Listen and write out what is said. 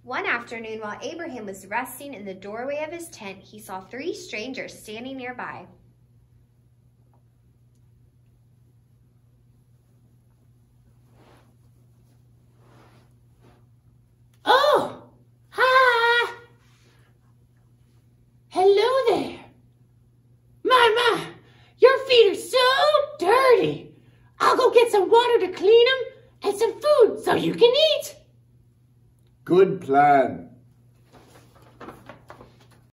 One afternoon, while Abraham was resting in the doorway of his tent, he saw 3 strangers standing nearby. Oh, hi. Hello there. My, your feet are so dirty. I'll go get some water to clean them and some food so you can eat. Good plan.